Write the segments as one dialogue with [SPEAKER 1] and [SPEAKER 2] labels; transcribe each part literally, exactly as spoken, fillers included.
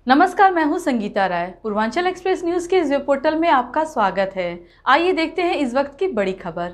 [SPEAKER 1] नमस्कार, मैं हूं संगीता राय। पूर्वांचल एक्सप्रेस न्यूज के इस वेब पोर्टल में आपका स्वागत है। आइए देखते हैं इस वक्त की बड़ी खबर।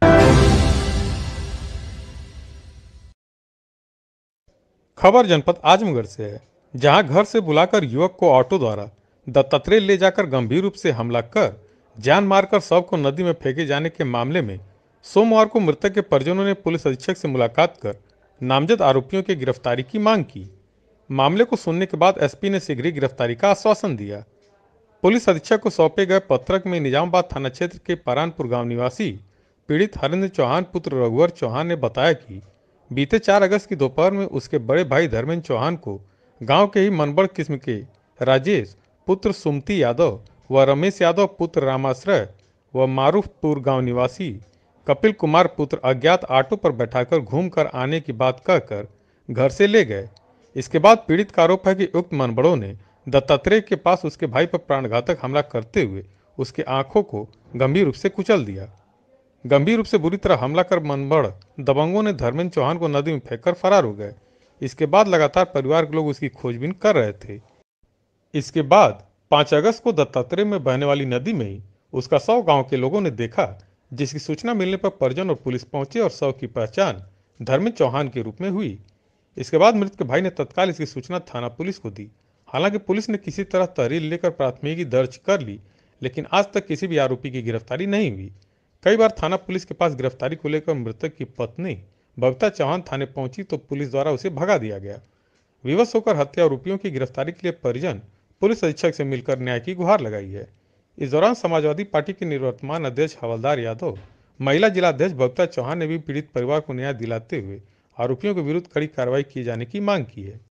[SPEAKER 2] खबर जनपद आजमगढ़ से है, जहां घर से बुलाकर युवक को ऑटो द्वारा दत्तात्रेय ले जाकर गंभीर रूप से हमला कर जान मारकर शव को नदी में फेंके जाने के मामले में सोमवार को मृतक के परिजनों ने पुलिस अधीक्षक से मुलाकात कर नामजद आरोपियों की गिरफ्तारी की मांग की। मामले को सुनने के बाद एसपी ने शीघ्र ही गिरफ्तारी का आश्वासन दिया। पुलिस अधीक्षक को सौंपे गए पत्रक में निजामाबाद थाना क्षेत्र के परानपुर गांव निवासी पीड़ित हरेंद्र चौहान पुत्र रघुवर चौहान ने बताया कि बीते चार अगस्त की दोपहर में उसके बड़े भाई धर्मेंद्र चौहान को गांव के ही मनबड़ किस्म के राजेश पुत्र सुमती यादव व रमेश यादव पुत्र रामाश्रय व मारूफपुर गांव निवासी कपिल कुमार पुत्र अज्ञात ऑटो पर बैठाकर घूमकर आने की बात कहकर घर से ले गए। इसके बाद पीड़ित का आरोप है कि उक्त मनबड़ों ने दत्तात्रेय के पास उसके भाई पर प्राणघातक हमला करते हुए उसके आंखों को गंभीर रूप से कुचल दिया। गंभीर रूप से बुरी तरह हमला कर मनबड़ दबंगों ने धर्मेंद्र चौहान को नदी में फेंककर फरार हो गए। इसके बाद लगातार परिवार के लोग उसकी खोजबीन कर रहे थे। इसके बाद पाँच अगस्त को दत्तात्रेय में बहने वाली नदी में ही उसका शव गांव के लोगों ने देखा, जिसकी सूचना मिलने पर परिजन और पुलिस पहुंचे और शव की पहचान धर्मेंद्र चौहान के रूप में हुई। इसके बाद मृतक के भाई ने तत्काल इसकी सूचना थाना पुलिस को दी। हालांकि पुलिस ने किसी तरह तहरीर लेकर प्राथमिकी दर्ज कर ली, लेकिन आज तक किसी भी आरोपी की गिरफ्तारी नहीं हुई। कई बार थाना पुलिस के पास गिरफ्तारी को लेकर मृतक की पत्नी बबीता चौहान थाने पहुंची तो पुलिस द्वारा उसे भगा दिया गया। विवश होकर हत्या आरोपियों की गिरफ्तारी के लिए परिजन पुलिस अधीक्षक से मिलकर न्याय की गुहार लगाई है। इस दौरान समाजवादी पार्टी के निवर्तमान अध्यक्ष हवलदार यादव, महिला जिला अध्यक्ष बबीता चौहान ने भी पीड़ित परिवार को न्याय दिलाते हुए आरोपियों के विरुद्ध कड़ी कार्रवाई किए जाने की मांग की है।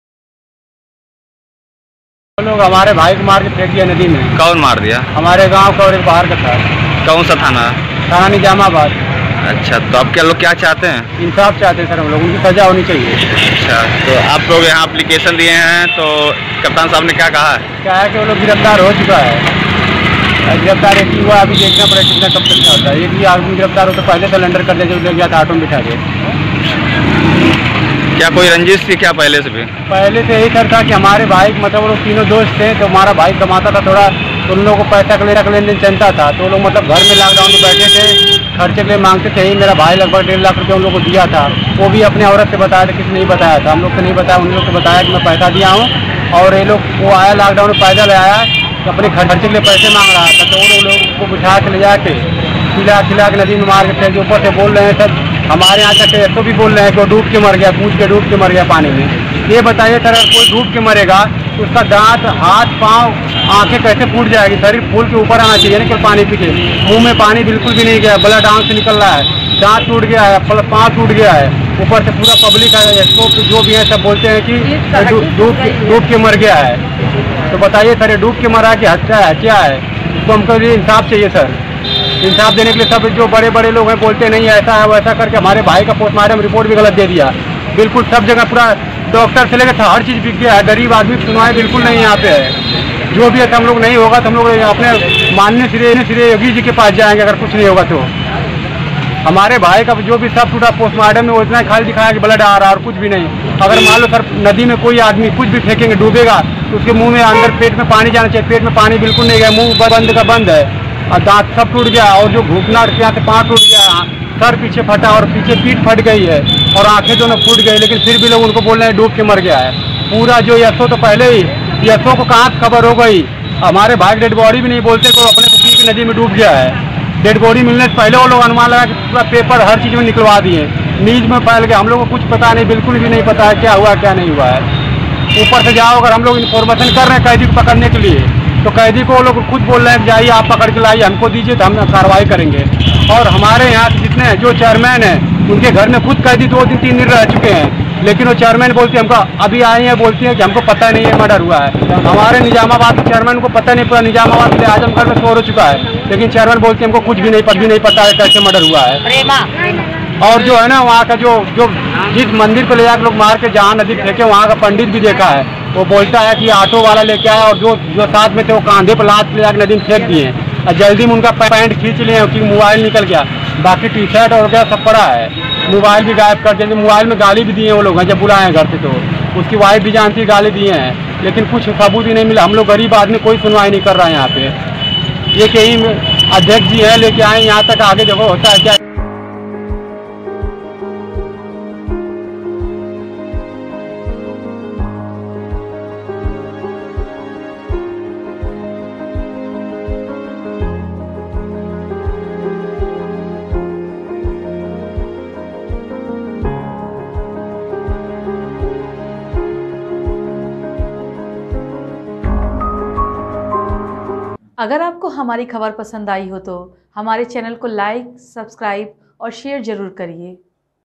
[SPEAKER 3] लोग हमारे भाई को मार के फेंक दिया नदी में।
[SPEAKER 4] कौन मार दिया?
[SPEAKER 3] हमारे गांव का और एक बाहर का था।
[SPEAKER 4] कौन सा थाना?
[SPEAKER 3] थाना निजामाबाद।
[SPEAKER 4] अच्छा, तो अब क्या लोग क्या चाहते हैं?
[SPEAKER 3] इंसाफ चाहते हैं सर, हम लोग उनकी सजा होनी चाहिए।
[SPEAKER 4] अच्छा, तो आप लोग यहाँ एप्लीकेशन दिए हैं, तो कप्तान साहब ने क्या कहा है?
[SPEAKER 3] क्या है कि वो लोग गिरफ्तार हो चुका है। गिरफ्तार एक ही हुआ, अभी देखना पड़ेगा कितना कब तक क्या होता है। एक ही आदमी गिरफ्तार हो तो पहले सरेंडर कर दे, जो ले गया था ऑटो में बिठा के।
[SPEAKER 4] क्या कोई रंजिश थी क्या पहले से भी?
[SPEAKER 3] पहले से यही सर था कि हमारे भाई मतलब वो लोग तीनों दोस्त थे, तो हमारा भाई कमाता था थोड़ा, तो उन लोगों को पैसा का लेना का लेन देन चलता था। तो लोग मतलब घर में लॉकडाउन में बैठे थे, खर्चे के लिए मांगते थे। ही मेरा भाई लगभग डेढ़ लाख रुपये उन लोगों को दिया था। वो भी अपने औरत से बताया था, किसी नहीं बताया था, हम लोग को नहीं बताया। उन लोग को बताया कि मैं पैसा दिया हूँ, और ये लोग वो आया लॉकडाउन में पैदल आया, तो अपने खर्चे के लिए पैसे मांग रहा था। तो वो लोग को बिठा के ले जाके खिला खिला के नदी में मार के फेंक। ऊपर से बोल रहे हैं सर, हमारे यहाँ तक तो भी बोल रहे हैं कि वो डूब के मर गया, पूछ के डूब के मर गया पानी में। ये बताइए सर, अगर कोई डूब के मरेगा तो उसका दांत, हाथ, पाँव, आंखें कैसे फूट जाएगी? शरीर फूल के ऊपर आना चाहिए ना, कि पानी पी के। मुँह में पानी बिल्कुल भी नहीं गया, ब्लड आंख से निकल रहा है, दांत टूट गया है, पाँव टूट गया है। ऊपर से पूरा पब्लिक है, इसको जो भी है सब बोलते हैं कि डूब डूब के मर गया है। तो बताइए सर, ये डूब के मरा कि हत्या है, क्या है? इसको हमको लिए इंसाफ चाहिए सर। इंसाफ देने के लिए सब जो बड़े बड़े लोग हैं बोलते नहीं ऐसा है वैसा करके हमारे भाई का पोस्टमार्टम रिपोर्ट भी गलत दे दिया। बिल्कुल सब जगह पूरा डॉक्टर से लेकर हर चीज़ बिक गया है। गरीब आदमी सुनवाई बिल्कुल नहीं यहाँ पे है। जो भी है हम लोग नहीं होगा तो हम लोग अपने मानने सिरे सिरे योगी जी के पास जाएंगे, अगर कुछ नहीं होगा तो। हमारे भाई का जो भी सब टूटा पोस्टमार्टम में वो इतना खाली दिखाया कि ब्लड आ रहा है और कुछ भी नहीं। अगर मान लो सर नदी में कोई आदमी कुछ भी फेंकेंगे डूबेगा तो उसके मुंह में अंदर पेट में पानी जाना चाहिए। पेट में पानी बिल्कुल नहीं गया, मुंह बंद का बंद है, और दांत सब टूट गया, और जो घुटना यहाँ से पाँव टूट गया, सर पीछे फटा और पीछे पीठ फट गई है, और आंखें दोनों फूट गई। लेकिन फिर भी लोग उनको बोल रहे हैं डूब के मर गया है। पूरा जो यशो तो पहले ही यशो को कहाँ खबर हो गई, हमारे भाई डेड बॉडी भी नहीं बोलते को अपने को पी के नदी में डूब गया है। डेड बॉडी मिलने से पहले वो लोग अनुमान लगा कि पूरा पेपर हर चीज़ में निकलवा दिए, न्यूज में फैल गया। हम लोग को कुछ पता नहीं, बिल्कुल भी नहीं पता है क्या हुआ क्या नहीं हुआ है। ऊपर से जाओ, अगर हम लोग इन्फॉर्मेशन कर रहे हैं कैदी को पकड़ने के लिए, तो कैदी को वो लोग खुद बोल रहे हैं जाइए आप पकड़ के लाइए, हमको दीजिए तो हम कार्रवाई करेंगे। और हमारे यहाँ जितने जो चेयरमैन हैं उनके घर में खुद कैदी दो दिन तीन दिन रह चुके हैं, लेकिन वो चेयरमैन बोलती है हमको अभी आए हैं, बोलती है कि हमको पता नहीं है मर्डर हुआ है। हमारे निजामाबाद के चेयरमैन को पता नहीं, पूरा निजामाबाद से आजमगढ़ में शोर हो चुका है, लेकिन चेयरमैन बोलती है हमको कुछ भी नहीं भी नहीं पता है कैसे मर्डर हुआ है। और जो है ना वहाँ का जो जो जिस मंदिर को ले जाकर लोग मार के जहाँ नदी फेंके वहाँ का पंडित भी देखा है, वो बोलता है कि ऑटो वाला लेके आया और जो जो साथ में थे वो कांधे पर लाद ले जाकर नदी में फेंक दिए और जल्दी में उनका पैंट खींच लिए क्योंकि मोबाइल निकल गया, बाकी टी शर्ट और क्या सब पड़ा है। मोबाइल भी गायब कर दिए, मोबाइल में गाली भी दिए वो लोग हैं जब बुलाए हैं घर से, तो उसकी वाइफ भी जानती गाली दिए हैं। लेकिन कुछ सबूत ही नहीं मिला। हम लोग गरीब आदमी, कोई सुनवाई नहीं कर रहा है यहाँ पे। ये कहीं अध्यक्ष जी है लेके आए यहाँ तक, आगे देखो होता है क्या।
[SPEAKER 1] अगर आपको हमारी खबर पसंद आई हो तो हमारे चैनल को लाइक, सब्सक्राइब और शेयर जरूर करिए।